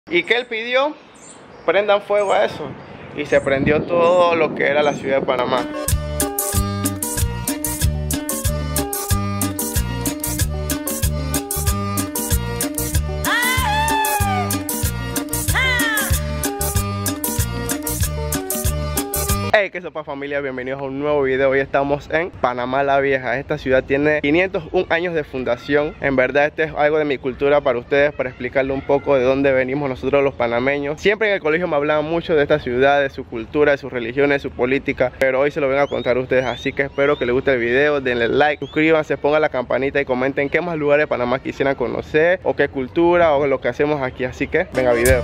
¿Y qué él pidió? Prendan fuego a eso. Y se prendió todo lo que era la ciudad de Panamá. Hey, qué sopa familia, bienvenidos a un nuevo video. Hoy estamos en Panamá la Vieja. Esta ciudad tiene 501 años de fundación. En verdad este es algo de mi cultura para ustedes, para explicarle un poco de dónde venimos nosotros los panameños. Siempre en el colegio me hablaban mucho de esta ciudad, de su cultura, de sus religiones, de su política, pero hoy se lo vengo a contar a ustedes, así que espero que les guste el video. Denle like, suscríbanse, pongan la campanita y comenten qué más lugares de Panamá quisieran conocer, o qué cultura, o lo que hacemos aquí. Así que venga video.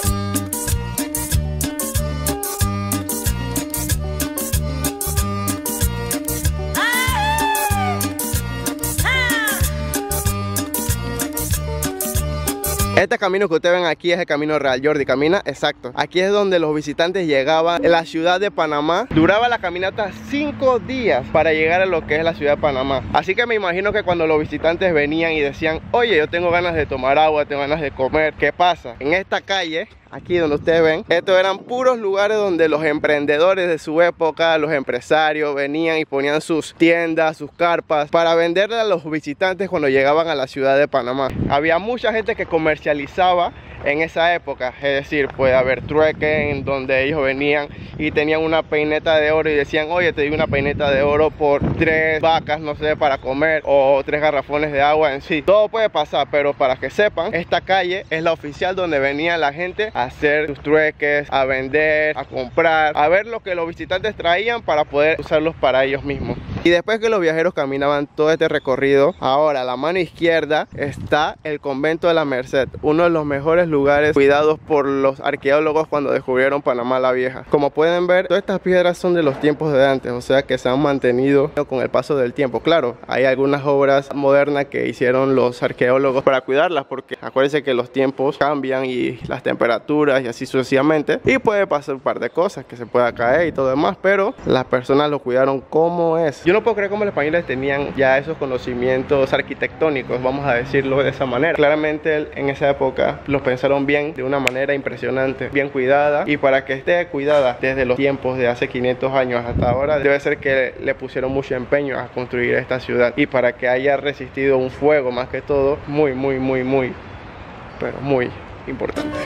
Este camino que ustedes ven aquí es el camino real. Jordi, camina, exacto. Aquí es donde los visitantes llegaban. En la ciudad de Panamá duraba la caminata 5 días para llegar a lo que es la ciudad de Panamá. Así que me imagino que cuando los visitantes venían y decían, oye, yo tengo ganas de tomar agua, tengo ganas de comer, ¿qué pasa? En esta calle, aquí donde ustedes ven, estos eran puros lugares donde los emprendedores de su época, los empresarios, venían y ponían sus tiendas, sus carpas, para venderle a los visitantes cuando llegaban a la ciudad de Panamá. Había mucha gente que comercializaba en esa época, es decir, puede haber trueque en donde ellos venían y tenían una peineta de oro y decían, oye, te doy una peineta de oro por 3 vacas, no sé, para comer, o 3 garrafones de agua en sí. Todo puede pasar, pero para que sepan, esta calle es la oficial donde venía la gente a hacer sus trueques, a vender, a comprar, a ver lo que los visitantes traían para poder usarlos para ellos mismos. Y después que los viajeros caminaban todo este recorrido, ahora a la mano izquierda está el convento de la Merced, uno de los mejores lugares cuidados por los arqueólogos cuando descubrieron Panamá la Vieja. Como pueden ver, todas estas piedras son de los tiempos de antes, o sea que se han mantenido con el paso del tiempo. Claro, hay algunas obras modernas que hicieron los arqueólogos para cuidarlas, porque acuérdense que los tiempos cambian y las temperaturas y así sucesivamente, y puede pasar un par de cosas, que se pueda caer y todo demás, pero las personas lo cuidaron como es. Yo no puedo creer cómo los españoles tenían ya esos conocimientos arquitectónicos, vamos a decirlo de esa manera. Claramente en esa época los pensaron bien, de una manera impresionante, bien cuidada, y para que esté cuidada desde los tiempos de hace 500 años hasta ahora, debe ser que le pusieron mucho empeño a construir esta ciudad, y para que haya resistido un fuego más que todo, muy pero muy importante.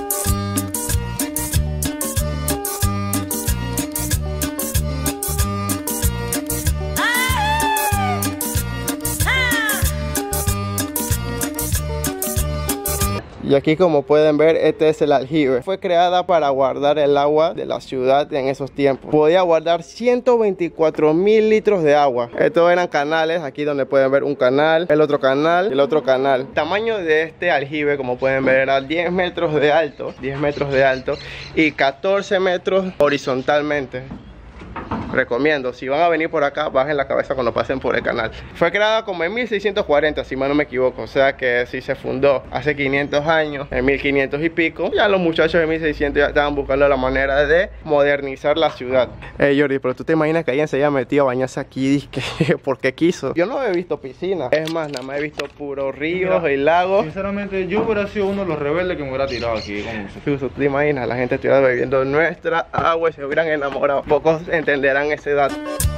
Y aquí, como pueden ver, este es el aljibe. Fue creada para guardar el agua de la ciudad en esos tiempos. Podía guardar 124.000 litros de agua. Estos eran canales, aquí donde pueden ver un canal, el otro canal y el otro canal. El tamaño de este aljibe, como pueden ver, era 10 metros de alto, 10 metros de alto y 14 metros horizontalmente. Recomiendo, si van a venir por acá, bajen la cabeza cuando pasen por el canal. Fue creada como en 1640, si mal no me equivoco. O sea que si se fundó hace 500 años, en 1500 y pico, ya los muchachos de 1600 ya estaban buscando la manera de modernizar la ciudad. Jordi, pero tú te imaginas que alguien se haya metido a bañarse aquí porque quiso. Yo no he visto piscina, es más, nada más he visto puros ríos y lagos. Sinceramente, yo hubiera sido uno de los rebeldes que me hubiera tirado aquí. ¿Tú te imaginas? La gente estuviera bebiendo nuestra agua y se hubieran enamorado. Pocos entenderán ese dato.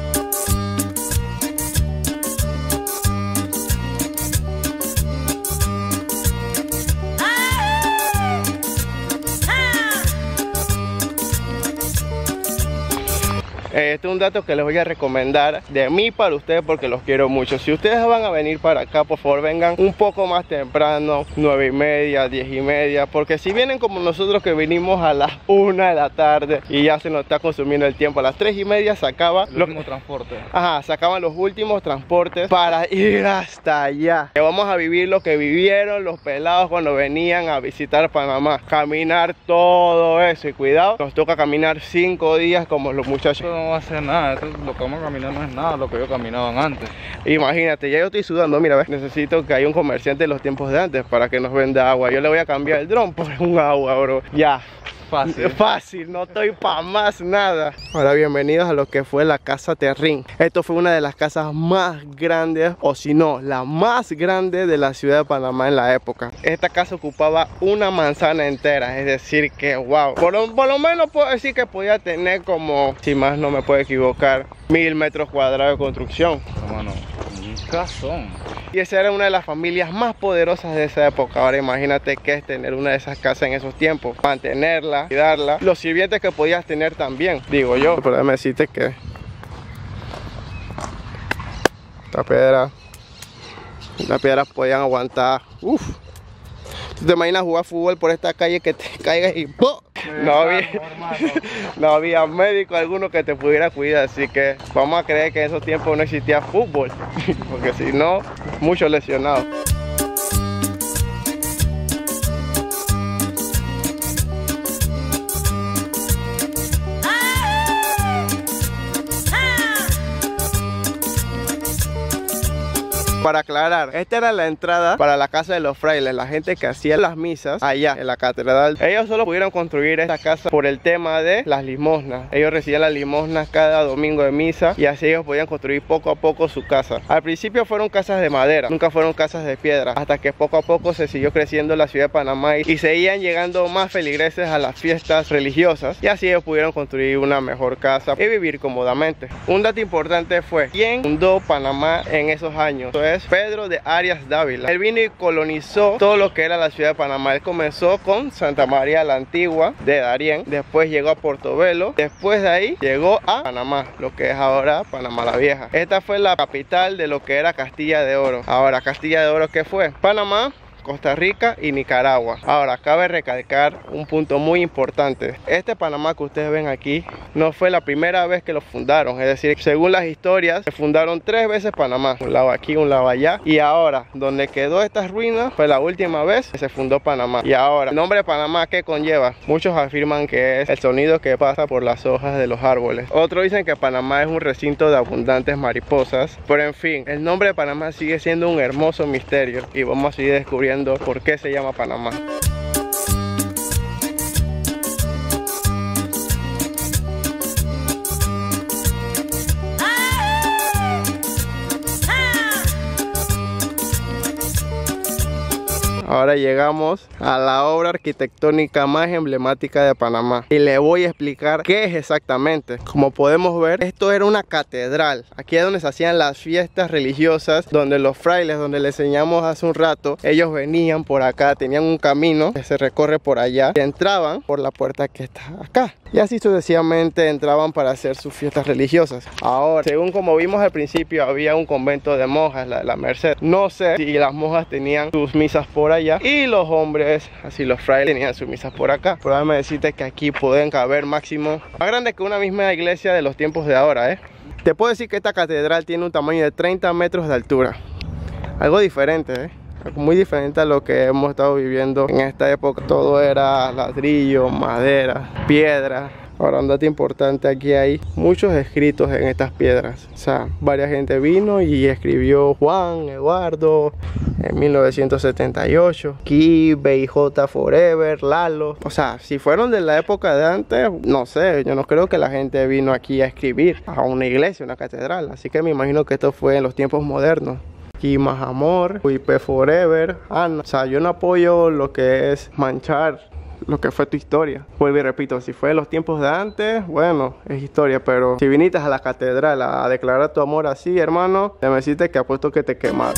Este es un dato que les voy a recomendar de mí para ustedes, porque los quiero mucho. Si ustedes van a venir para acá, por favor vengan un poco más temprano, 9:30, 10:30, porque si vienen como nosotros, que vinimos a las 1 de la tarde y ya se nos está consumiendo el tiempo, a las 3:30 se acaba el último transporte. Ajá, se acaban los últimos transportes para ir hasta allá. Que vamos a vivir lo que vivieron los pelados cuando venían a visitar Panamá, caminar todo eso, y cuidado, nos toca caminar 5 días como los muchachos. No va a hacer nada, esto, lo que vamos a caminar no es nada lo que ellos caminaban antes. Imagínate, ya yo estoy sudando, mira, ¿ves? Necesito que haya un comerciante de los tiempos de antes para que nos venda agua. Yo le voy a cambiar el dron por un agua, bro. Ya. fácil. Fácil, no estoy pa' más nada. Ahora bienvenidos a lo que fue la casa Terrín. Esto fue una de las casas más grandes, o si no, la más grande de la ciudad de Panamá en la época. Esta casa ocupaba una manzana entera, es decir que wow. Por lo menos puedo decir que podía tener como, si más no me puedo equivocar, 1000 metros cuadrados de construcción. Hermano, un casón. Y esa era una de las familias más poderosas de esa época. Ahora imagínate qué es tener una de esas casas en esos tiempos, mantenerla, cuidarla, los sirvientes que podías tener también, digo yo. Pero déjame decirte que las piedras podían aguantar. Uf. ¿Tú te imaginas jugar fútbol por esta calle que te caigas y ¡pum! No había médico alguno que te pudiera cuidar, así que vamos a creer que en esos tiempos no existía fútbol, porque si no, muchos lesionados. Para aclarar, esta era la entrada para la casa de los frailes, la gente que hacía las misas allá en la catedral. Ellos solo pudieron construir esta casa por el tema de las limosnas. Ellos recibían las limosnas cada domingo de misa y así ellos podían construir poco a poco su casa. Al principio fueron casas de madera, nunca fueron casas de piedra, hasta que poco a poco se siguió creciendo la ciudad de Panamá y seguían llegando más feligreses a las fiestas religiosas y así ellos pudieron construir una mejor casa y vivir cómodamente. Un dato importante fue quién fundó Panamá en esos años. Es Pedro de Arias Dávila. Él vino y colonizó todo lo que era la ciudad de Panamá. Él comenzó con Santa María la Antigua de Darién, después llegó a Portobelo, después de ahí llegó a Panamá, lo que es ahora Panamá la Vieja. Esta fue la capital de lo que era Castilla de Oro. Ahora, Castilla de Oro, ¿qué fue? Panamá, Costa Rica y Nicaragua. Ahora, cabe recalcar un punto muy importante. Este Panamá que ustedes ven aquí no fue la primera vez que lo fundaron. Es decir, según las historias, se fundaron 3 veces Panamá. Un lado aquí, un lado allá. Y ahora, donde quedó estas ruinas, fue la última vez que se fundó Panamá. Y ahora, el nombre de Panamá, ¿qué conlleva? Muchos afirman que es el sonido que pasa por las hojas de los árboles. Otros dicen que Panamá es un recinto de abundantes mariposas. Pero en fin, el nombre de Panamá sigue siendo un hermoso misterio. Y vamos a seguir descubriendo por qué se llama Panamá. Ahora llegamos a la obra arquitectónica más emblemática de Panamá y le voy a explicar qué es exactamente. Como podemos ver, esto era una catedral. Aquí es donde se hacían las fiestas religiosas, donde los frailes, donde les enseñamos hace un rato, ellos venían por acá, tenían un camino que se recorre por allá y entraban por la puerta que está acá. Y así sucesivamente entraban para hacer sus fiestas religiosas. Ahora, según como vimos al principio, había un convento de monjas, la Merced. No sé si las monjas tenían sus misas por allá y los hombres, así los frailes, tenían sus misas por acá. Pero déjame decirte que aquí pueden caber máximo más grande que una misma iglesia de los tiempos de ahora, Te puedo decir que esta catedral tiene un tamaño de 30 metros de altura. Algo diferente, muy diferente a lo que hemos estado viviendo en esta época. Todo era ladrillo, madera, piedra. Ahora, un dato importante, aquí hay muchos escritos en estas piedras. O sea, varias gente vino y escribió Juan, Eduardo, en 1978. Aquí, BIJ Forever, Lalo. O sea, si fueron de la época de antes, no sé, yo no creo que la gente vino aquí a escribir a una iglesia, una catedral. Así que me imagino que esto fue en los tiempos modernos. Aquí más amor, UIP Forever, Ana. O sea, yo no apoyo lo que es manchar lo que fue tu historia. Vuelvo y repito, si fue en los tiempos de antes, bueno, es historia, pero si viniste a la catedral a declarar tu amor así, hermano, déjame decirte que apuesto que te quemaron.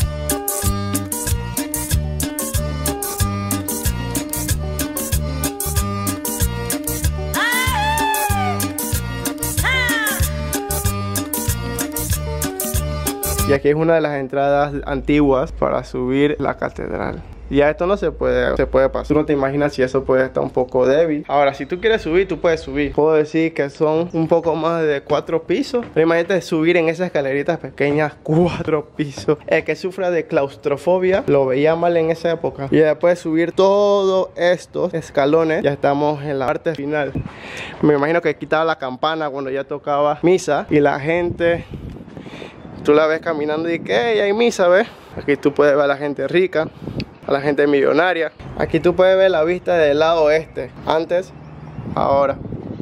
Y aquí es una de las entradas antiguas para subir la catedral. Y a esto no se puede pasar. Tú no te imaginas si eso puede estar un poco débil. Ahora, si tú quieres subir, tú puedes subir. Puedo decir que son un poco más de 4 pisos. Pero imagínate subir en esas escaleritas pequeñas, 4 pisos. El que sufra de claustrofobia lo veía mal en esa época. Y después de subir todos estos escalones, ya estamos en la parte final. Me imagino que quitaba la campana cuando ya tocaba misa. Y la gente, tú la ves caminando y que hey, hay misa, ¿ves? Aquí tú puedes ver a la gente rica, a la gente millonaria. Aquí tú puedes ver la vista del lado este. Antes ahora.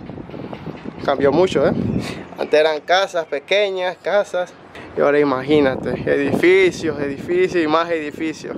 Cambió mucho, ¿eh? Antes eran casas pequeñas, casas. Y ahora imagínate, edificios, edificios y más edificios.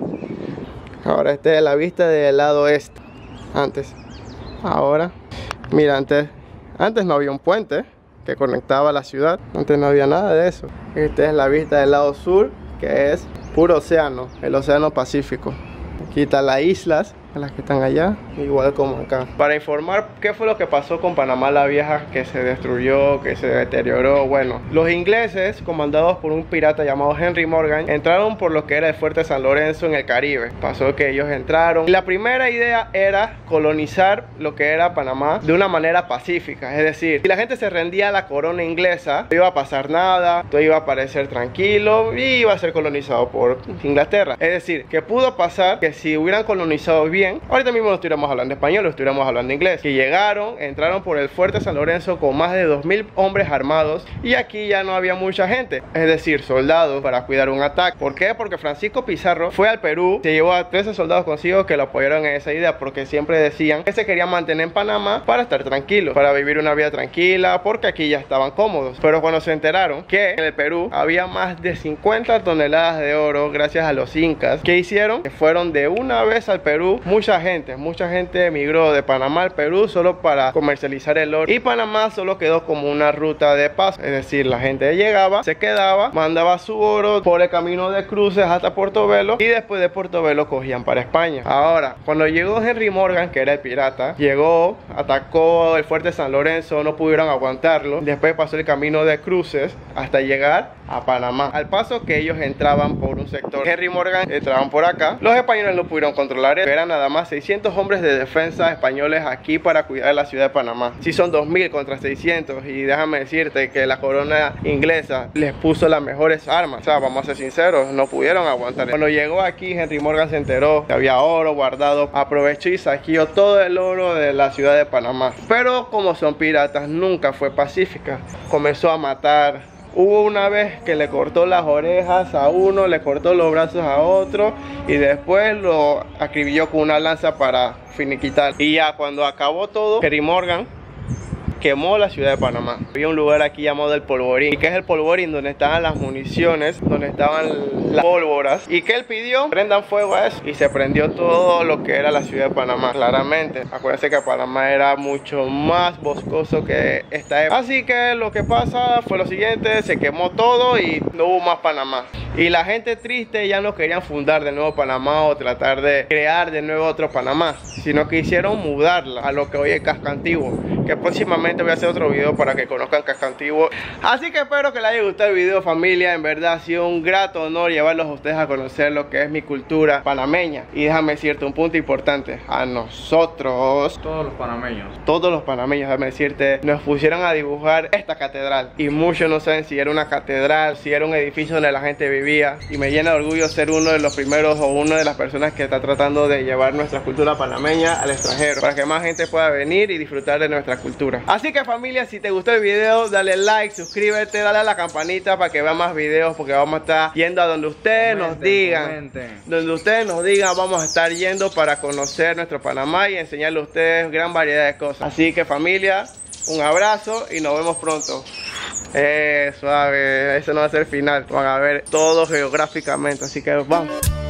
Ahora esta es la vista del lado este. Antes. Ahora. Mira, antes no había un puente que conectaba la ciudad. Antes no había nada de eso. Esta es la vista del lado sur, que es puro océano, el océano Pacífico. Aquí están las islas, las que están allá, igual como acá. Para informar qué fue lo que pasó con Panamá la Vieja, que se destruyó, que se deterioró. Bueno, los ingleses, comandados por un pirata llamado Henry Morgan, entraron por lo que era el fuerte San Lorenzo en el Caribe. Pasó que ellos entraron y la primera idea era colonizar lo que era Panamá de una manera pacífica. Es decir, si la gente se rendía a la corona inglesa, no iba a pasar nada, todo iba a parecer tranquilo y iba a ser colonizado por Inglaterra. Es decir, que pudo pasar que si hubieran colonizado bien, ahorita mismo no estuviéramos hablando español, no estuviéramos hablando inglés. Que llegaron, entraron por el fuerte San Lorenzo con más de 2000 hombres armados y aquí ya no había mucha gente, es decir, soldados para cuidar un ataque. ¿Por qué? Porque Francisco Pizarro fue al Perú, se llevó a 13 soldados consigo que lo apoyaron en esa idea, porque siempre decían que se querían mantener en Panamá para estar tranquilos, para vivir una vida tranquila, porque aquí ya estaban cómodos. Pero cuando se enteraron que en el Perú había más de 50 toneladas de oro gracias a los incas, ¿qué hicieron? Que fueron de una vez al Perú. Mucha gente emigró de Panamá al Perú solo para comercializar el oro, y Panamá solo quedó como una ruta de paso. Es decir, la gente llegaba, se quedaba, mandaba su oro por el camino de cruces hasta Portobelo, y después de Portobelo cogían para España. Ahora, cuando llegó Henry Morgan, que era el pirata, llegó, atacó el fuerte San Lorenzo, no pudieron aguantarlo, después pasó el camino de cruces hasta llegar a Panamá. Al paso que ellos entraban por un sector, Henry Morgan entraban por acá, los españoles no pudieron controlar, eran nada más 600 hombres de defensa españoles aquí para cuidar la ciudad de Panamá. Si son 2000 contra 600, y déjame decirte que la corona inglesa les puso las mejores armas. O sea, vamos a ser sinceros, no pudieron aguantar. Cuando llegó aquí, Henry Morgan se enteró que había oro guardado, aprovechó y saqueó todo el oro de la ciudad de Panamá. Pero como son piratas, nunca fue pacífica. Comenzó a matar. Hubo una vez que le cortó las orejas a uno, le cortó los brazos a otro, y después lo acribilló con una lanza para finiquitar. Y ya cuando acabó todo, Henry Morgan quemó la ciudad de Panamá. Había un lugar aquí llamado el Polvorín. ¿Y qué es el Polvorín? Donde estaban las municiones, donde estaban las pólvoras. ¿Y qué él pidió? Prendan fuego a eso. Y se prendió todo lo que era la ciudad de Panamá. Claramente, acuérdense que Panamá era mucho más boscoso que esta época. Así que lo que pasa fue lo siguiente: se quemó todo y no hubo más Panamá. Y la gente triste ya no querían fundar de nuevo Panamá o tratar de crear de nuevo otro Panamá, sino que hicieron mudarla a lo que hoy es Casco Antiguo, que próximamente voy a hacer otro video para que conozcan Casco Antiguo. Así que espero que les haya gustado el video, familia. En verdad ha sido un grato honor llevarlos a ustedes a conocer lo que es mi cultura panameña. Y déjame decirte un punto importante: a nosotros, Todos los panameños, déjame decirte, nos pusieron a dibujar esta catedral, y muchos no saben si era una catedral, si era un edificio donde la gente vivía. Y me llena de orgullo ser uno de los primeros o una de las personas que está tratando de llevar nuestra cultura panameña al extranjero, para que más gente pueda venir y disfrutar de nuestra cultura. Así que, familia, si te gustó el video, dale like, suscríbete, dale a la campanita para que vean más videos, porque vamos a estar yendo a donde ustedes nos digan. Donde ustedes nos digan, vamos a estar yendo para conocer nuestro Panamá y enseñarle a ustedes gran variedad de cosas. Así que, familia, un abrazo y nos vemos pronto. Suave, eso no va a ser el final, van a ver todo geográficamente, así que vamos.